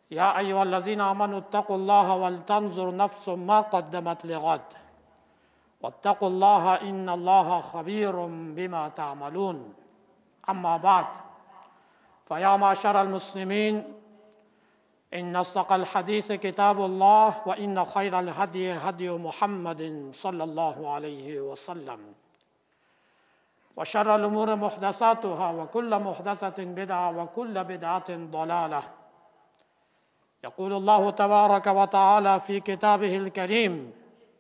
يا أيها الذين آمنوا اتقوا الله ولتنظر نفس ما قدمت لغد واتقوا الله إن الله خبير بما تعملون. أما بعد، فيا معشر المسلمين، إن أصدق الحديث كتاب الله، وإن خير الهدي هدي محمد صلى الله عليه وسلم، وشر الأمور محدثاتها، وكل محدثة بدعة، وكل بدعة ضلالة. يقول الله تبارك وتعالى في كتابه الكريم: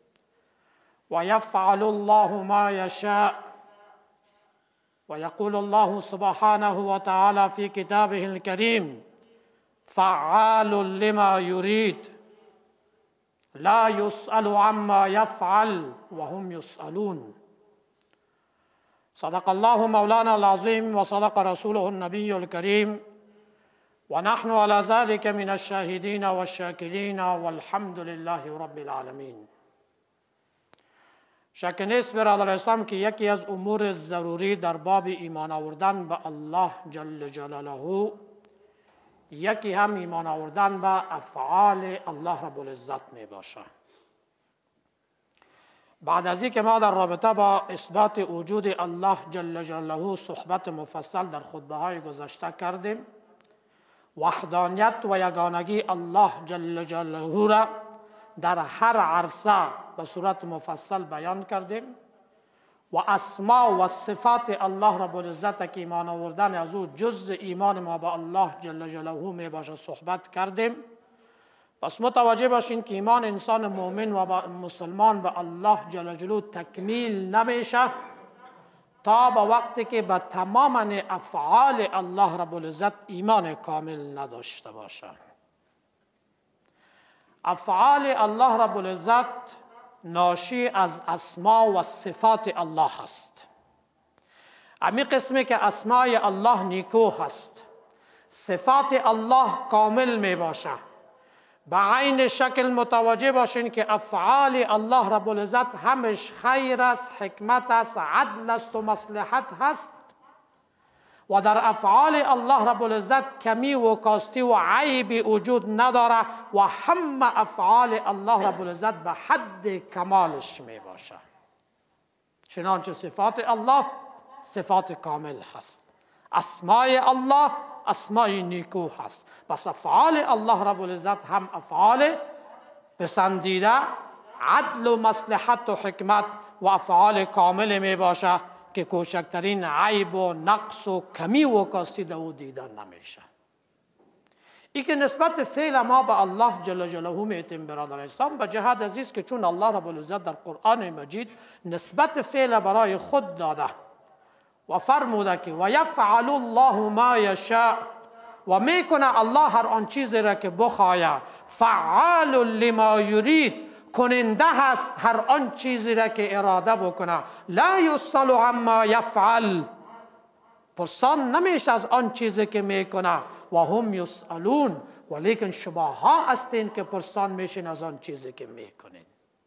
ويفعل الله ما يشاء. ويقول الله سبحانه وتعالى في كتابه الكريم: فعال لما يريد لا يسأل عما يفعل وهم يسألون. صدق الله مولانا العظيم وصدق رسوله النبي الكريم، ونحن على ذلك من الشاهدين والشاکرین والحمد لله رب العالمین. شک نیست برادر اسلام که یکی از امور ضروری در باب ایمان آوردن به الله جل جلاله، یکی هم ایمان آوردن به افعال الله رب العزت می باشه. بعد از اینکه ما در رابطه با اثبات وجود الله جل جلاله صحبت مفصل در خطبه های گذشته کردیم، وحدانیت و یگانگی الله جل جلاله را در هر عرصه به صورت مفصل بیان کردیم و اسما و صفات الله رب العزت که ایمان آوردن از او جز ایمان ما به الله جل جلاله می باشه صحبت کردیم. پس متوجه باشین که ایمان انسان مؤمن و مسلمان به الله جل جلاله تکمیل نمیشه تا به وقتی که به تمام افعال الله رب العزت ایمان کامل نداشته باشه. افعال الله رب العزت ناشی از اسما و صفات الله هست. امی قسمی که اسمای الله نیکو هست، صفات الله کامل می باشه. به عین شکل متوجه باشین که افعال الله رب العزت همش خیر است، حکمت است، عدل است و مصلحت هست و در افعال الله رب العزت کمی و کاستی و عیبی وجود نداره و همه افعال الله رب العزت به حد کمالش می باشه. چنانچه صفات الله صفات کامل هست، اسمای الله اسمای نیکو هست. پس افعال الله رب العزت هم افعال پسندیده، عدل و مصلحت و حکمت و افعال کامل می باشه که کوچکترین عیب و نقص و کمی و کاستی در او دیده نمیشه. ای که نسبت فعل ما به الله جل جلاله میتیم برادر اسلام به جهت عزیز که چون الله رب العزت در قرآن مجید نسبت فعل برای خود داده و فرموده که و یفعل الله ما یشاء، و میکنه الله هر آن چیزی را که بخواهد. فعال لما یرید، کننده هست هر آن چیزی را که اراده بکنه. لا یسأل عما یفعل، پرسان نمیشه از آن چیزی که میکنه. و هم یسألون، ولیکن شما ها هستین که پرسان میشین از آن چیزی که میکنین.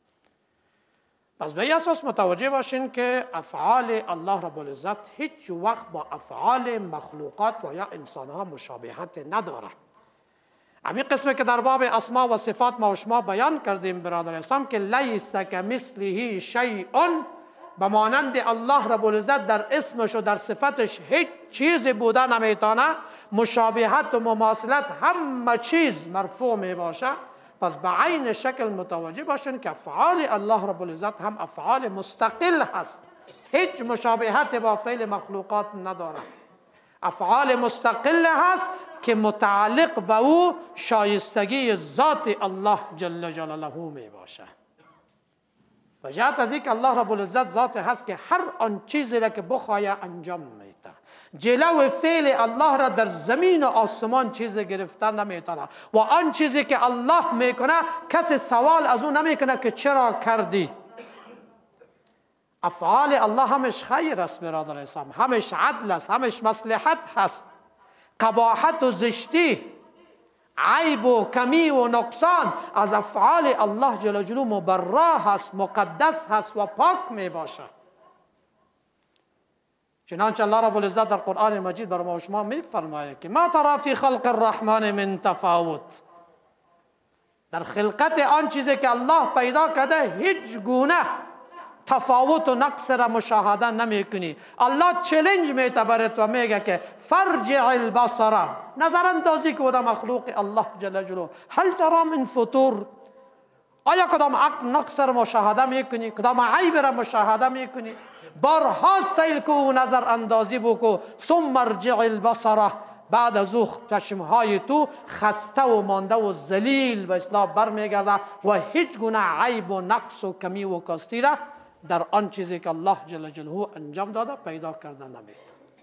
پس به اساس متوجه باشین که افعال الله رب العزت هیچ وقت با افعال مخلوقات و یا انسان ها مشابهت نداره. همین قسمی که در باب اسما و صفات ما و شما بیان کردیم برادر اسلام که لیس کمثله شیء، به مانند الله رب العزت در اسمش و در صفتش هیچ چیزی بوده نمیتونه، مشابهت و مماثلت همه چیز مرفوع می باشه. پس به عین شکل متوجه باشین که افعال الله رب العزت هم افعال مستقل هست، هیچ مشابهت با فعل مخلوقات نداره. افعال مستقل هست که متعلق به او شایستگی ذات الله جل جلاله می باشه. و جهت از اینکه الله رب العزت ذات هست که هر آن چیزی را که بخواهد انجام میده. جلو فعل الله را در زمین و آسمان چیزی گرفتن نمیتونه و آن چیزی که الله میکنه کسی سوال از اون نمیکنه که چرا کردی. افعال الله همش خیر است برادر اسلام، همش عدل است، همش مصلحت هست. قباحت و زشتی، عیب و کمی و نقصان از افعال الله جل جلاله مبرا هست، مقدس هست و پاک می باشه. چنانچه الله رب العزت در قرآن مجید بر ما و شما می فرماید که ما ترى فی خلق الرحمن من تفاوت، در خلقت آن چیزی که الله پیدا کرده هیچ گونه تفاوت و نقص را مشاهده نمی کنی. الله چلنج میته برای تو، میگه که فرجع البصر، نظر اندازی که در مخلوق الله جل جلاله، هل ترى من فطور، آیا کدام نقص را مشاهده میکنی، کدام عیب را مشاهده میکنی؟ بارها سیل کو و نظر اندازی بکو. ثم ارجع البصر، بعد از او چشمهای تو خسته و مانده و ذلیل به اصطلاح برمیگرده و هیچ گونه عیب و نقص و کمی و کاستی را در آن چیزی که الله جل جلاله انجام داده پیدا کرده نمید.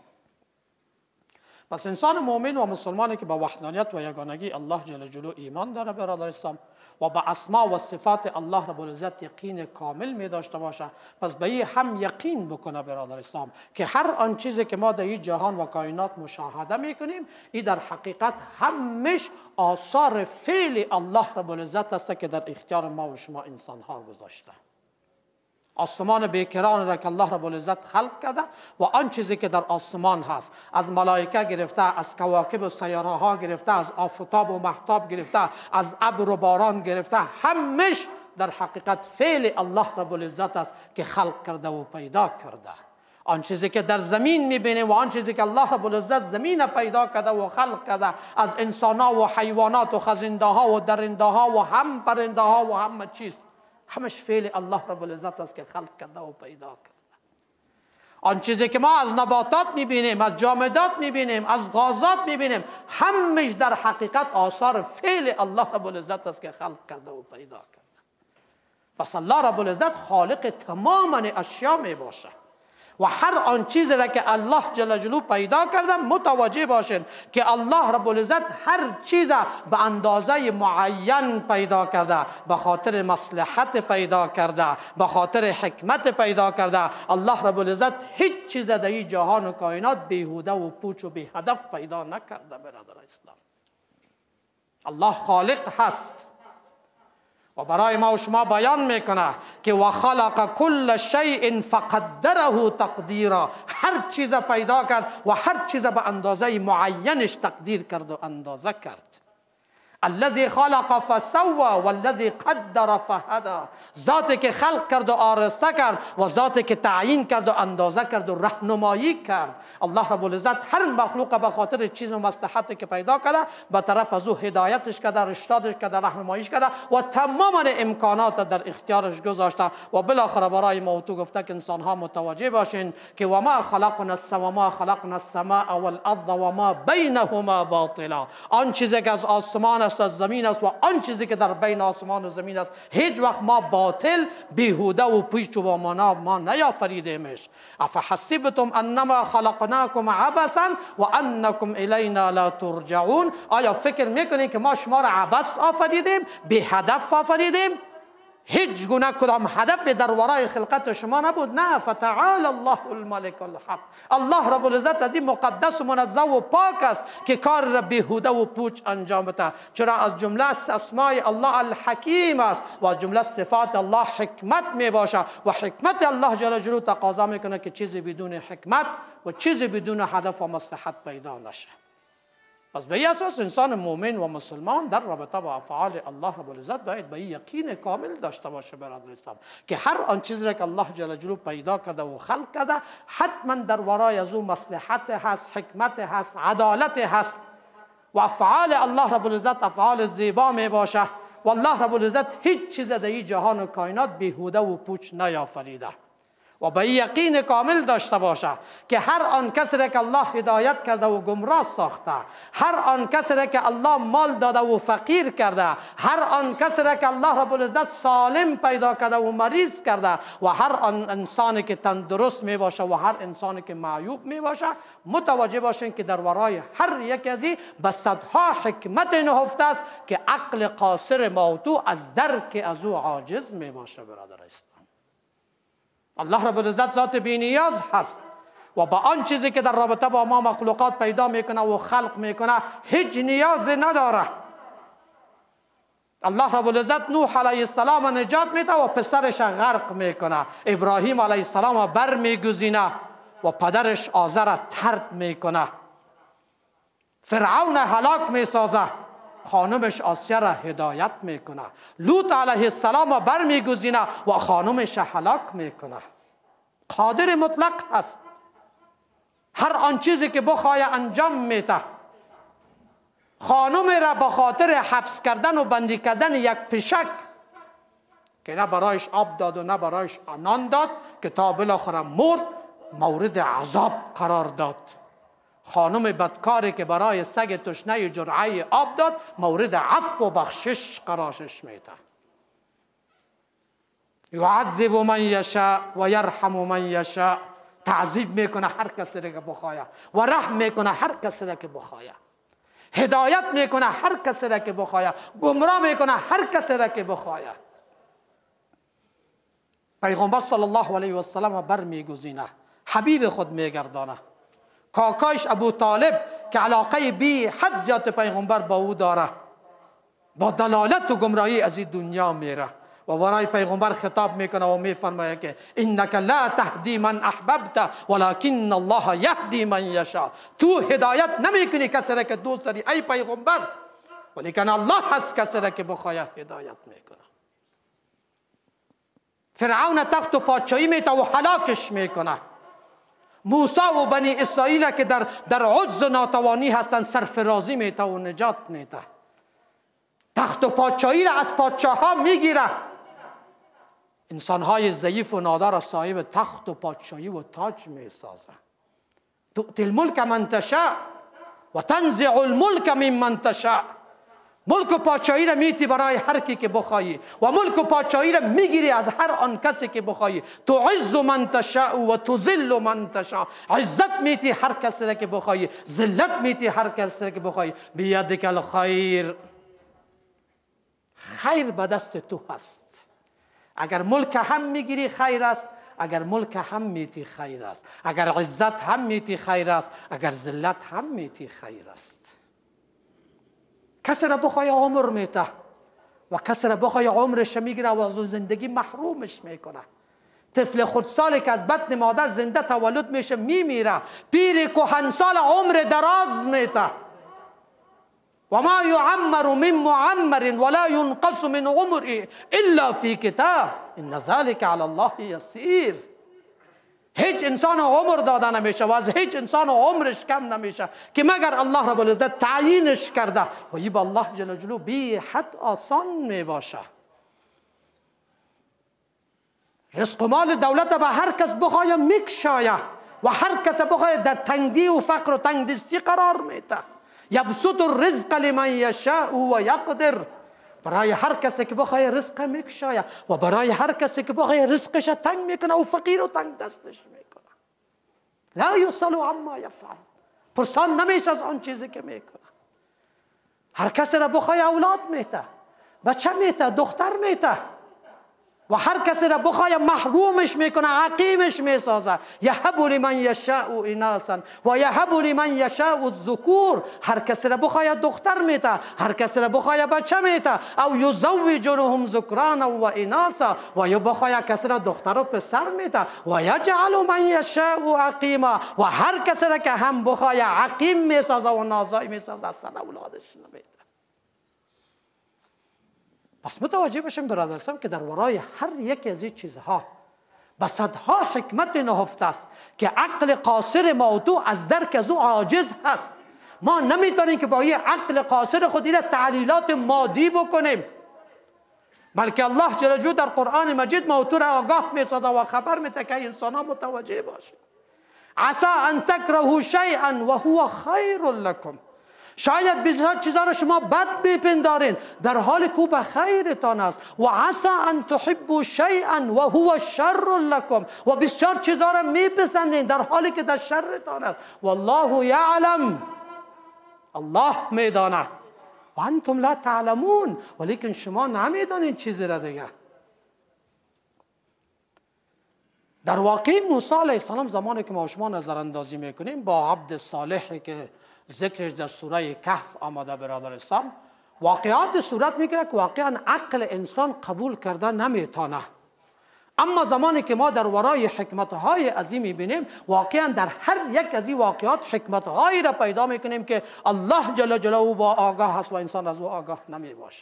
پس انسان مؤمن و مسلمانی که به وحدانیت و یگانگی الله جل جلاله ایمان داره برادر اسلام و به اسماء و صفات الله رب العزت یقین کامل می داشته باشه، پس به این هم یقین بکنه برادر اسلام که هر آن چیزی که ما در این جهان و کائنات مشاهده میکنیم این در حقیقت همش آثار فعل الله رب العزت است که در اختیار ما و شما انسان ها گذاشته. آسمان بیکران را که الله رب العزت خلق کرده و آن چیزی که در آسمان هست، از ملائکه گرفته، از کواکب و سیاره ها گرفته، از آفتاب و مهتاب گرفته، از ابر و باران گرفته، همش در حقیقت فعل الله رب العزت است که خلق کرده و پیدا کرده. آن چیزی که در زمین میبینیم و آن چیزی که الله رب العزت زمین پیدا کرده و خلق کرده، از انسان ها و حیوانات و خزنده ها و درنده ها و هم پرنده ها و همه چیز، همش فعل الله رب العزت است که خلق کرده و پیدا کرده. آن چیزی که ما از نباتات میبینیم، از جامدات میبینیم، از غازات میبینیم، همش در حقیقت آثار فعل الله رب العزت است که خلق کرده و پیدا کرده. پس الله رب العزت خالق تمام اشیا می باشه و هر آن چیزی را که الله جل جلاله پیدا کرده متوجه باشین که الله رب العزت هر چیز به اندازه معین پیدا کرده، به خاطر مصلحت پیدا کرده، به خاطر حکمت پیدا کرده. الله رب العزت هیچ چیز در این جهان و کائنات بیهوده و پوچ و بی هدف پیدا نکرده برادر اسلام. الله خالق هست و برای ما و شما بیان میکنه که و خلق کل شیء فقدره تقدیرا، هر چیز پیدا کرد و هر چیز به اندازه معینش تقدیر کرد و اندازه کرد. الذي خلق فسوى والذي قدر فهدى، ذاتی که خلق کرد و آراسته کرد و ذاتی که تعیین کرد و اندازه کرد و راهنمایی کرد. الله رب العزت هر مخلوق به خاطر چیز و مصلحتی که پیدا کرده به طرف از او هدایتش کرده، رشادش کرده، راهنماییش کرده و تمام امکانات در اختیارش گذاشته. و بالاخره برای ما و تو گفته که انسان ها متوجه باشین که و ما خلقنا السماء والارض و ما بینهما باطلا، آن چیزی که از آسمان است، از زمین است و آن چیزی که در بین آسمان و زمین است هیچ وقت ما باطل، بیهوده و پیچ و مانا ما نیافریدیمش. افحسبتم انما خلقناکم عبثا و انکم الینا لا ترجعون، آیا فکر میکنید که ما شما را عبث آفریدیم، بی هدف آفریدیم؟ هیچ گونه کدام هدف در ورای خلقت شما نبود. نه، فتعال الله الملك الحق، الله رب العزت از این مقدس و منزه و پاک است که کار را بیهوده و پوچ انجام بده. چرا از جمله اسماء الله الحکیم است و از جمله صفات الله حکمت می باشه و حکمت الله جل جلاله تقاضا میکنه که چیزی بدون حکمت و چیزی بدون هدف و مصلحت پیدا نشه. پس به این اساس انسان مؤمن و مسلمان در رابطه با افعال الله رب العزت باید به این یقین کامل داشته باشه برادر اسلام که هر آن چیزی را که الله جل جلاله پیدا کرده و خلق کرده حتما در ورای از او مصلحت هست، حکمت هست، عدالت هست و افعال الله رب العزت افعال زیبا می باشه و الله رب العزت هیچ چیز در این جهان و کائنات بیهوده و پوچ نیافریده. و به یقین کامل داشته باشه که هر آن کسی را که الله هدایت کرده و گمراه ساخته، هر آن کسی را که الله مال داده و فقیر کرده، هر آن کسی را که الله رب العزت سالم پیدا کرده و مریض کرده و هر آن انسانی که تندرست می باشه و هر انسانی که معیوب می باشه، متوجه باشین که در ورای هر یک از این به صدها حکمت نهفته است که عقل قاصر ما و تو از درک از او عاجز می باشه برادر است. الله رب العزت ذات بی نیاز هست و با آن چیزی که در رابطه با ما مخلوقات پیدا میکنه و خلق میکنه هیچ نیاز نداره. الله رب العزت نوح علیه السلام نجات میده و پسرش غرق میکنه، ابراهیم علیه السلام بر میگزینه و پدرش آزر طرد میکنه، فرعون هلاک میسازه خانمش آسیه را هدایت میکنه. لوط علیه السلام را برمیگزینه و خانمش هلاک میکنه. قادر مطلق هست، هر آن چیزی که بخواه انجام میده. خانم را به خاطر حبس کردن و بندی کردن یک پشک که نه برایش آب داد و نه برایش نان داد که تا بالاخره مرد، مورد عذاب قرار داد. خانم بدکاری که برای سگ تشنه جرعه آب داد، مورد عفو و بخشش قرارش میده. یعذب من یشاء و یرحم من یشاء. تعذیب میکنه هر کسی را که بخواهد و رحم میکنه هر کسی را که بخواهد. هدایت میکنه هر کسی را که بخواهد، گمراه میکنه هر کسی را که بخواهد. پیغمبر صلی الله علیه و سلم برمیگزینه، حبیب خود میگردانه. کاکایش ابو طالب که علاقه بی حد زیاد پیغمبر با او داره، با دلالت و گمراهی از این دنیا میره و برای پیغمبر خطاب میکنه و میفرماید که انک لا تهدی من احببت ولکن الله یهدی من یشاء. تو هدایت نمیکنی کسی را که دوست داری ای پیغمبر، ولیکن الله هست کسی را که بخواهد هدایت میکنه. فرعون تخت و پادشاهی میته و هلاکش میکنه. موسی و بنی اسرائیل که در عجز و ناتوانی هستند سرفرازی میته و نجات میته. تخت و پادشاهی را از پادشاه ها میگیره. انسانهای ضعیف و نادار صاحب تخت و پادشاهی و تاج میسازه. تؤتی الملک من تشاء و تنزع الملک ممن تشاء. ملک و پادشاهی را میتی برای هر کی که بخواهی و ملک و پادشاهی را میگیری از هر آن کسی که بخواهی. تعز من تشاء و تذل من تشاء. عزت میتی هر کسی را که بخواهی، ذلت میتی هر کسی را که بخواهی. بیدک الخیر. خیر به دست تو هست. اگر ملک هم میگیری خیر است، اگر ملک هم میتی خیر است، اگر عزت هم میتی خیر است، اگر ذلت هم میتی خیر است. کسی را بخوای عمر میته و کسی را بخوای عمرش میگیره و از زندگی محرومش میکنه. طفل خردسالی که از بطن مادر زنده تولد میشه میمیره. پیر کهنسال عمر دراز میته. و ما یعمر من معمر ولا ينقص من عمره الا فی کتاب ان ذلك علی الله یسیر. هیچ انسان عمر داده نمیشه و از هیچ انسان عمرش کم نمیشه که مگر الله رب العزت تعیینش کرده و این به الله جل جلاله بی حد آسان میباشه. رزق و مال دولت به هر کس بخواه میکشایه و هر کس بخواه در تنگی و فقر و تنگدستی قرار میده. یبسط الرزق لمن یشاء و یقدر. برای هر کسی که بخواه رزق میکشایه و برای هر کسی که بخواه رزقش تنگ میکنه و فقیر و تنگ دستش میکنه. لا یسأل عما یفعل. پرسان نمیشه از آن چیزی که میکنه. هر کسی را بخواه اولاد میته، بچه میته، دختر میته و هر کسی را بخواه محرومش میکنه، عقیمش میسازه. یهب لمن یشاء اناثا و یهب لمن یشاء الذکور. هر کسی را بخواه دختر میته، هر کسی را بخواه بچه میته. او یزوجهم ذکرانا و اناثا. و یا بخواه کسی را دختر و پسر میته. و یجعل من یشاء عقیما. و هر کسی را که هم بخواه عقیم میسازه و نازایی میسازه، اصلا اولادش نمیته. پس متوجه بشیم برادرسم که در ورای هر یک از این چیزها به صدها حکمت نهفته است که عقل قاصر موضوع از درک از او عاجز هست. ما نمیتونیم که با این عقل قاصر خود این تعلیلات مادی بکنیم، بلکه الله جل جلاله در قرآن مجید موضوع را آگاه میسازه و خبر میده که انسان ها متوجه باشه. عسى ان تکرهوا شیئا و هو خیر لکم. شاید بسیار چیزا را شما بد بپندارین در حالی که به خیرتان است. و عسى ان تحبوا شیئا و هو شر لکم. و بسیار چیزا را میپسندین در حالی که در شرتان است. والله یعلم. الله میدانه و انتم لا تعلمون. ولیکن شما نمیدانین چیزی را دیگه. در واقع موسی علیه السلام زمانی که ما شما نظر اندازی میکنیم با عبد صالحی که ذکرش در سوره کهف آمده برادر اسلام، واقعات صورت میگیره که واقعا عقل انسان قبول کرده نمیتونه. اما زمانی که ما در ورای حکمتهای عظیم میبینیم، واقعا در هر یک از این واقعات حکمتهایی را پیدا میکنیم که الله جل جلاله با آگاه است و انسان از او آگاه نمی باشه.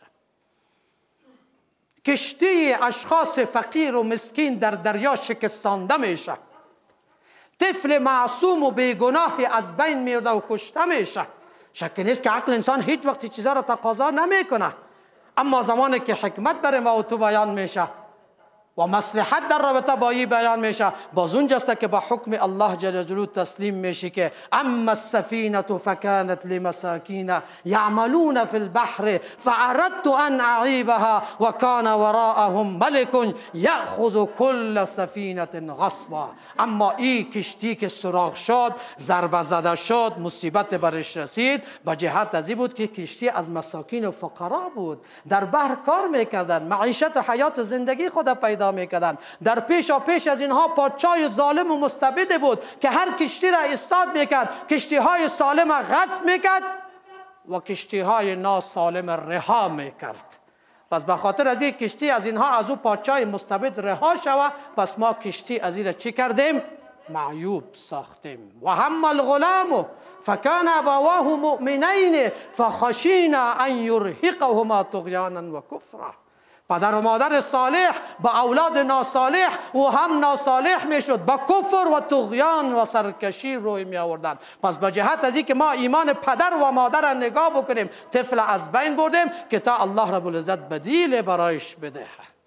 کشتی اشخاص فقیر و مسکین در دریا شکستانده میشه، طفل معصوم و بیگناهی از بین میرده و کشته میشه. شک نیست که عقل انسان هیچ وقت چیزا را تقاضا نمیکنه، اما زمانی که حکمت بر ما و تو بیان میشه و مصلحت در رابطه با این بیان میشه، باز اونجاست که با حکم الله جل جلاله تسلیم میشه که اما السفینه فکانت لمساکین یعملون فی البحر فاردت ان اعیبها و کان وراءهم ملک یاخذ کل سفینه غصبا. اما این کشتی که سوراخ شد، ضربه زده شد، مصیبت برش رسید، به جهت از این بود که کشتی از مساکین و فقرا بود، در بحر کار میکردن، معیشت و حیات زندگی خود پیدا میکردند. در پیش از اینها پادشاه ظالم و مستبد بود که هر کشتی را استاد میکرد، کشتی های سالم غصب میکرد و کشتی های ناسالم رها میکرد. پس به خاطر از این کشتی از اینها از او پادشاه مستبد رها شود، پس ما کشتی از این را چی کردیم؟ معیوب ساختیم. و هم الغلام فکان ابواه مؤمنین فخشینا ان یرهقهما طغیانا و کفرا. پدر و مادر صالح با اولاد ناصالح و هم ناصالح میشد، با کفر و طغیان و سرکشی روی می آوردند. پس به جهت از این که ما ایمان پدر و مادر را نگاه بکنیم، طفل از بین بردیم که تا الله رب العزت بدیل برایش بده.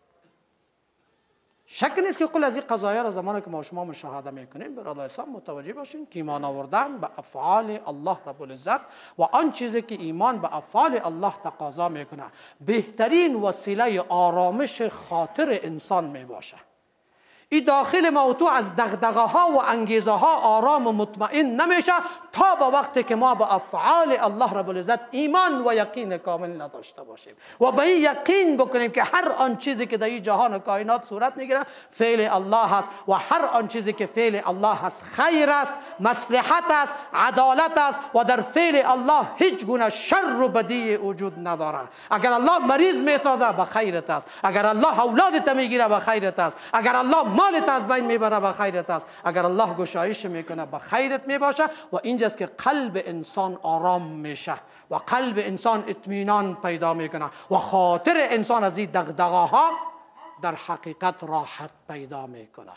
شک نیست که کل از این قضایا را زمانی که ما شما مشاهده میکنیم برادر اسلام متوجه باشین که ایمان آوردن به افعال الله رب العزت و آن چیزی که ایمان به افعال الله تقاضا میکنه بهترین وسیله آرامش خاطر انسان میباشه. این داخل ما و تو از دغدغه ها و انگیزه ها آرام و مطمئن نمیشه تا با وقتی که ما با افعال الله رب العزت ایمان و یقین کامل نداشته باشیم و به این یقین بکنیم که هر آن چیزی که در این جهان و کائنات صورت میگیره فعل الله هست و هر آن چیزی که فعل الله هست خیر است، مصلحت است، عدالت است و در فعل الله هیچ گونه شر و بدی وجود نداره. اگر الله مریض میسازه به خیرت است، اگر الله اولادت میگیره به خیرت است، اگر الله مالت از بین میبره به خیرت است، اگر الله گشایش میکنه به خیرت میباشه. و اینجاست که قلب انسان آرام میشه و قلب انسان اطمینان پیدا میکنه و خاطر انسان از این دغدغه ها در حقیقت راحت پیدا میکنه.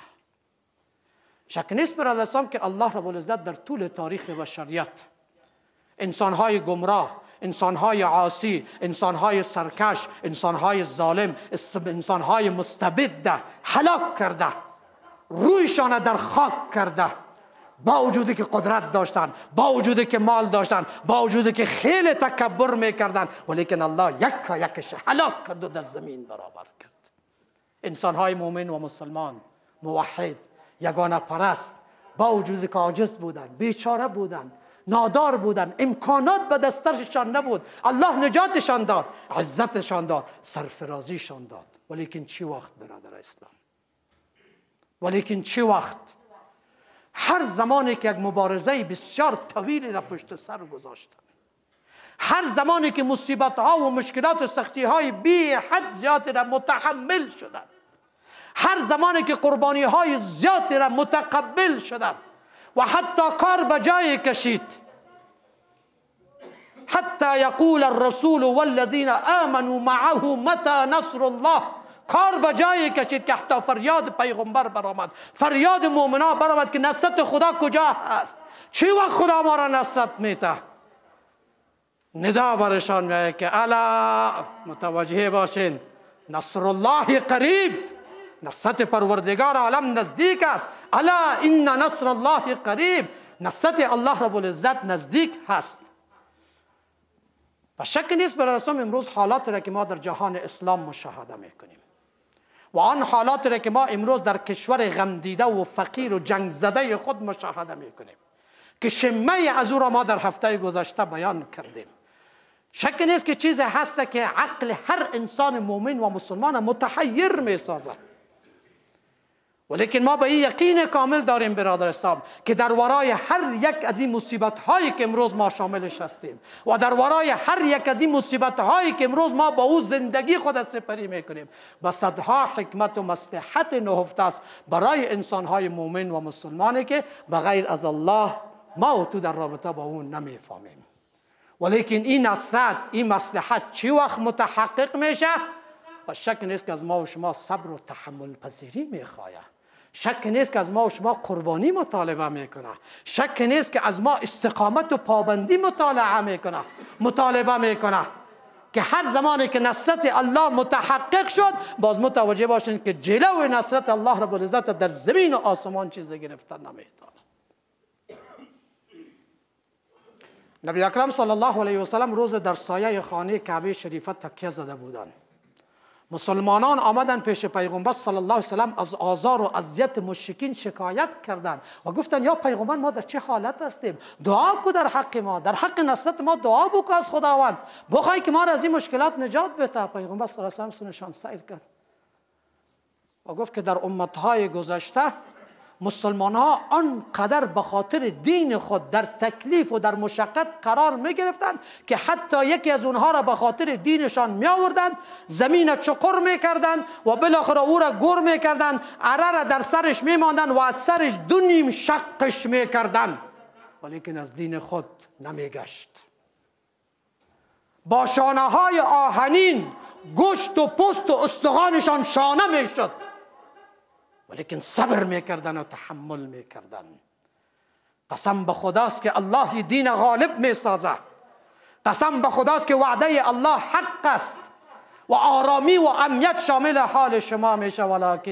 شک نیست برادر اسلام که الله رب العزت در طول تاریخ بشریت انسانهای گمراه، انسانهای عاصی، انسانهای سرکش، انسانهای ظالم، انسانهای مستبد هلاک کرده، رویشان در خاک کرده، با وجودی که قدرت داشتن، با وجودی که مال داشتن، با وجودی که خیلی تکبر میکردن، ولیکن الله یکش هلاک کرد و در زمین برابر کرد. انسانهای مؤمن و مسلمان، موحد، یگانه پرست، با وجودی که عاجز بودن، بیچاره بودن، نادار بودن، امکانات به دسترشان نبود، الله نجاتشان داد، عزتشان داد، سرفرازیشان داد. ولیکن چی وقت برادر اسلام؟ ولیکن چی وقت؟ هر زمانی که یک مبارزه بسیار طویلی را پشت سر گذاشتن، هر زمانی که مصیبت ها و مشکلات و سختی های بی حد زیادی را متحمل شدند، هر زمانی که قربانی های زیادی را متقبل شدند و حتی کار به جای کشید، حتی یقول الرسول والذین آمنوا معه متى نصر الله، کار به جای کشید که حتی فریاد پیغمبر برآمد، فریاد مؤمنان برآمد که نصرت خدا کجا هست، چی وقت خدا ما را نصرت میده؟ ندا برشان میآید که الا متوجه باشین نصر الله قریب، نصرت پروردگار عالم نزدیک است. الا ان نصر الله قریب، نصرت الله رب العزت نزدیک هست. و شک نیست برادران امروز حالات را که ما در جهان اسلام مشاهده میکنیم و آن حالات را که ما امروز در کشور غمدیده و فقیر و جنگ زده خود مشاهده میکنیم که شمه از او را ما در هفته گذشته بیان کردیم، شک نیست که چیزی هست که عقل هر انسان مؤمن و مسلمان متحیر میسازه ولیکن ما به این یقین کامل داریم برادر اسلام که در ورای هر یک از این مصیبت هایی که امروز ما شاملش هستیم و در ورای هر یک از این مصیبت هایی که امروز ما با او زندگی خود سپری میکنیم و صدها حکمت و مصلحت نهفته است برای انسان های مؤمن و مسلمانی که بغیر از الله ما و تو در رابطه با اون نمیفهمیم. ولیکن این نصرت، این مصلحت چی وقت متحقق میشه؟ و شک نیست که از ما و شما صبر و تحمل پذیری میخواهد. شک نیست که از ما و شما قربانی مطالبه میکنه. شک نیست که از ما استقامت و پابندی مطالبه میکنه که هر زمانی که نصرت الله متحقق شد باز متوجه باشین که جلو نصرت الله رب العزت در زمین و آسمان چیزی گرفتن نمیتونه. نبی اکرم صلی الله علیه و سلم روز در سایه خانه کعبه شریفه تکیه زده بودند. مسلمانان آمدن پیش پیغمبر صلی الله علیه و سلم از آزار و اذیت مشرکین شکایت کردند و گفتند یا پیغمبر ما در چه حالت هستیم؟ دعا کو در حق ما، در حق نصرت ما دعا بکو از خداوند، بخوای که ما را از این مشکلات نجات بده. پیغمبر صلی الله علیه و سلم سونشان سیر کرد و گفت که در امتهای گذشته مسلمان ها آنقدر به خاطر دین خود در تکلیف و در مشقت قرار می گرفتند که حتی یکی از اونها را به خاطر دینشان می آوردند، زمین چقر می کردند و بالاخره او را گر می کردند، اره را در سرش می ماندند و از سرش دو نیم شقش می کردند، ولیکن از دین خود نمی گشت. با شانه های آهنین گوشت و پوست و استخوانشان شانه می شد، ولیکن صبر میکردن و تحمل میکردن. قسم به خداست که الله دین غالب میسازه. قسم به خداست که وعده الله حق است و آرامی و امنیت شامل حال شما میشه.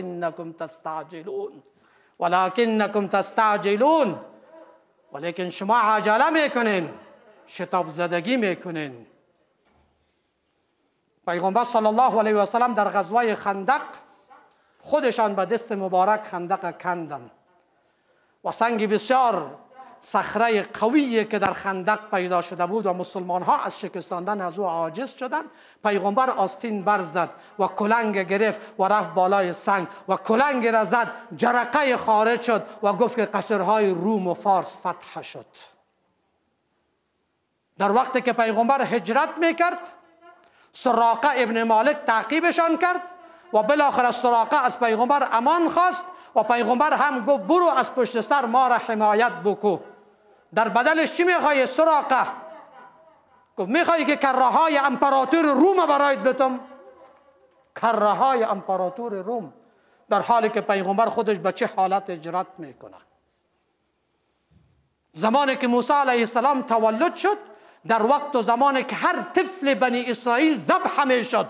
ولکنکم تستعجلون، ولیکن شما عجله میکنین، شتاب زدگی میکنین. پیغمبر صلی الله علیه و سلم در غزوه خندق خودشان به دست مبارک خندق کندند و سنگ بسیار صخره قویی که در خندق پیدا شده بود و مسلمان ها از شکستاندن از او عاجز شدند، پیغمبر آستین برزد و کلنگ گرفت و رفت بالای سنگ و کلنگ را زد، جرقه خارج شد و گفت که قصرهای روم و فارس فتح شد. در وقتی که پیغمبر هجرت میکرد، سراقه ابن مالک تعقیبشان کرد و بالاخره سراقه از پیغمبر امان خواست و پیغمبر هم گفت برو از پشت سر ما را حمایت بکو. در بدلش چی میخوای سراقه؟ گفت میخوای که کره های امپراتور روم برایت بتم؟ کره های امپراتور روم، در حالی که پیغمبر خودش به چه حالت هجرت میکنه. زمانی که موسی علیه السلام تولد شد، در وقت و زمانی که هر طفل بنی اسرائیل ذبح میشد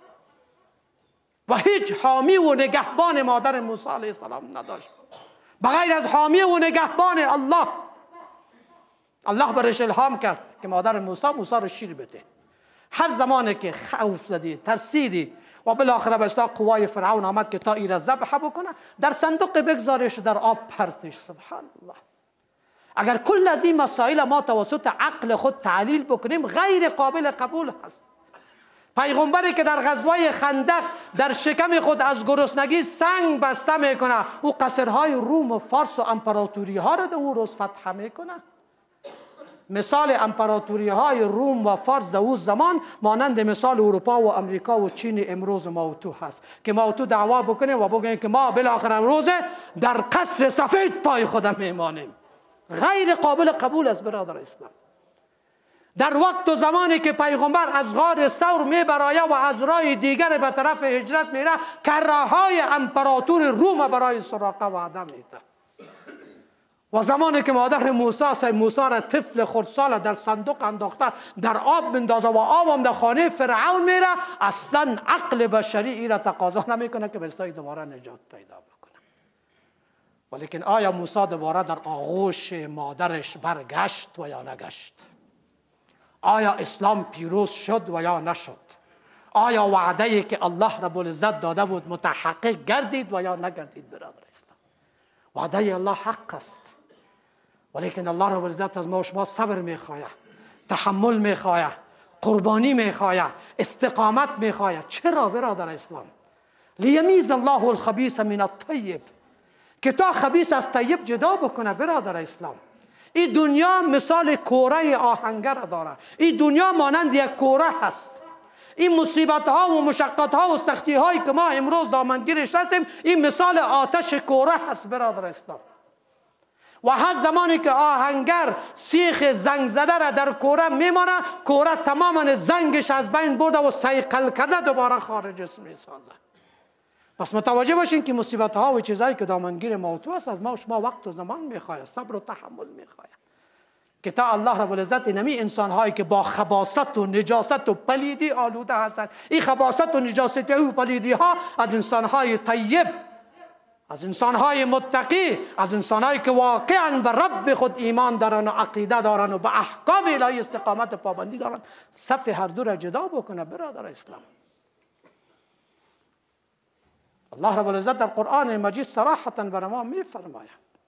و هیچ حامی و نگهبان مادر موسی علیه السلام نداشت بغیر از حامی و نگهبان الله. الله برش الهام کرد که مادر موسی را شیر بده. هر زمانی که خوف زدی، ترسیدی و بالاخره به اصطلاح قوای فرعون آمد که تا این را ذبح بکنه، در صندوق بگذارش، در آب پرتش. سبحان الله. اگر کل از این مسائل ما توسط عقل خود تعلیل بکنیم غیر قابل قبول هست. پیغمبری که در غزوه خندق در شکم خود از گرسنگی سنگ بسته میکنه، او قصرهای روم و فارس و امپراتوری ها را در او روز فتح میکنه. مثال امپراتوری های روم و فارس در او زمان مانند مثال اروپا و امریکا و چین امروز ما و تو هست که ما و تو دعوا بکنیم و بگیم که ما بالاخره روز در قصر سفید پای خودم میمانیم. غیر قابل قبول است برادر اسلام. در وقت و زمانی که پیغمبر از غار ثور میبرایه و از راه دیگر به طرف هجرت میره، کره های امپراتور روم برای سراقه وعده میده. و زمانی که مادر موسی را طفل خردسال در صندوق انداخته در آب مندازه و آب هم در خانه فرعون میره، اصلا عقل بشری این را تقاضا نمیکنه که بستای دوباره نجات پیدا بکنه. ولیکن آیا موسی دوباره در آغوش مادرش برگشت و یا نگشت؟ آیا اسلام پیروز شد و یا نشد؟ آیا وعده‌ای که الله رب العزت داده بود متحقق گردید و یا نگردید؟ برادر اسلام، وعده الله حق است، ولیکن الله رب العزت از ما و شما صبر میخواهد، تحمل میخواهد، قربانی میخواهد، استقامت میخواهد. چرا برادر اسلام؟ لیمیز الله الخبیث من الطیب، که تا خبیث از طیب جدا بکنه. برادر اسلام، این دنیا مثال کوره آهنگر داره. این دنیا مانند یک کوره هست. این مصیبت ها و مشقت ها و سختی هایی که ما امروز دامنگیرش هستیم، این مثال آتش کوره هست برادر اسلام. و هر زمانی که آهنگر سیخ زنگ زده را در کوره میمانه، کوره تماما زنگش از بین برده و سیقل کرده دوباره خارج میسازه. پس متوجه باشین که مصیبت ها و چیزایی که دامنگیر ما و تو است، از ما و شما وقت و زمان میخواد، صبر و تحمل میخواد، که تا الله رب العزت نمی انسان هایی که با خباثت و نجاست و پلیدی آلوده هستند، این خباثت و نجاست و پلیدی ها از انسان های طیب، از انسان های متقی، از انسان هایی که واقعا به رب خود ایمان دارن و عقیده دارن و به احکام الهی استقامت پابندی دارن، صف هر دو را جدا بکنه برادر اسلام. الله رب العزت در قرآن مجید صراحتا بر ما میفرماید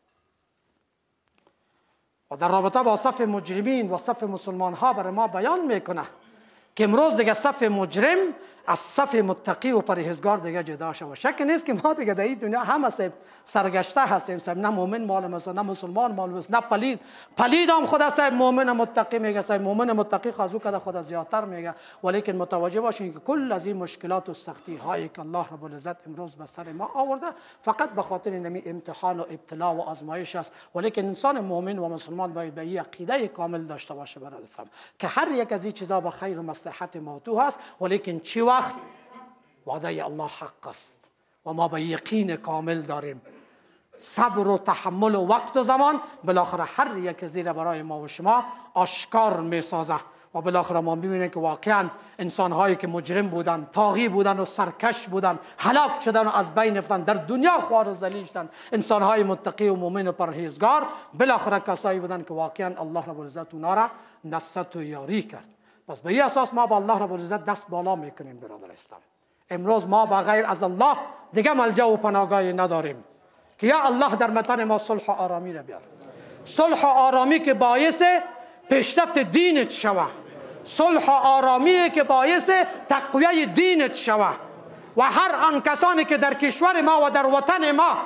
و در رابطه با صف مجرمین و صف مسلمان ها بر ما بیان میکنه که امروز دیگه صف مجرم از صف متقی و پرهیزگار دیگه جدا شود. شک نیست که ما دیگه در این دنیا هم سرگشته هستیم. نه مؤمن مال است، نه مسلمان مال است، نه پلید هم خدا صاحب مؤمن متقی میگه، صاحب مؤمن متقی خازو کده خدا زیادتر میگه. ولیکن متوجه باشین که کل از این مشکلات و سختی هایی که الله رب العزت امروز به سر ما آورده فقط به خاطر نمی امتحان و ابتلا و آزمایش است. ولیکن انسان مؤمن و مسلمان باید به این عقیده کامل داشته باشه برادر اسلام که هر یک از این چیزا به خیر و مصلحت ما تو هست، ولیکن چی وقت وعده الله حق است و ما به یقین کامل داریم. صبر و تحمل و وقت و زمان بالاخره هر یک زیر برای ما و شما آشکار می سازه و بالاخره ما میبینیم که واقعا انسان هایی که مجرم بودن، طاغی بودن و سرکش بودن، هلاک شدن و از بین رفتن، در دنیا خوار و ذلیل شدن. انسان های متقی و مؤمن و پرهیزگار بالاخره کسایی بودن که واقعا الله رب العزت اونا را نصرت و یاری کرد. پس به این اساس ما با الله رب العزت دست بالا میکنیم برادر اسلام. امروز ما با غیر از الله دیگه ملجا و پناهگاهی نداریم که یا الله در متن ما صلح و آرامی را بیار. صلح و آرامی که باعث پیشرفت دینت شوه، صلح و آرامی که باعث تقویه دینت شوه و هر آن کسانی که در کشور ما و در وطن ما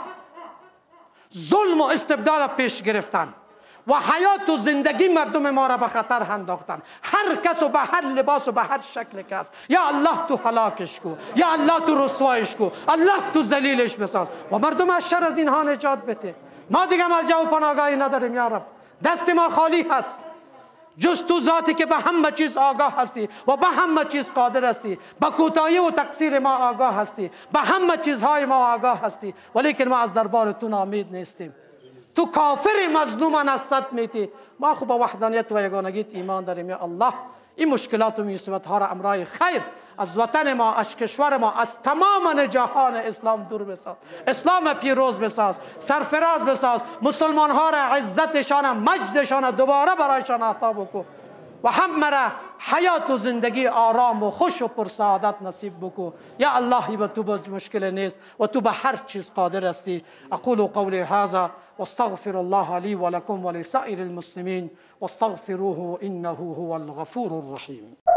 ظلم و استبداد پیش گرفتن و حیات و زندگی مردم ما را به خطر انداختن، هر کس و به هر لباس و به هر شکل کس، یا الله تو هلاکش کو، یا الله تو رسوایش کو، الله تو ذلیلش بساز و مردم از شر از اینها نجات بده. ما دیگه ملجا و پناهگاهی نداریم یا رب، دست ما خالی هست جز تو ذاتی که به همه چیز آگاه هستی و به همه چیز قادر هستی، به کوتاهی و تقصیر ما آگاه هستی، به همه چیزهای ما آگاه هستی، ولیکن ما از دربار تو ناامید نیستیم. تو کافر مظلوم نصرت میتی، ما خب به وحدانیت و یگانگیت ایمان داریم. یا الله این مشکلات و مصیبت ها را امرای خیر از وطن ما، از کشور ما، از تمام جهان اسلام دور بساز، اسلام پیروز بساز، سرفراز بساز، مسلمان ها را عزتشان، مجدشان دوباره برایشان عطا بکن و همه را حیات و زندگی آرام و خوش و پرسعادت نصیب بکو. یا الله به تو باز مشکل نیست و تو به هر چیز قادر هستی. اقول قولی هذا واستغفر الله لي ولكم ولسائر المسلمين واستغفروه انه هو الغفور الرحيم.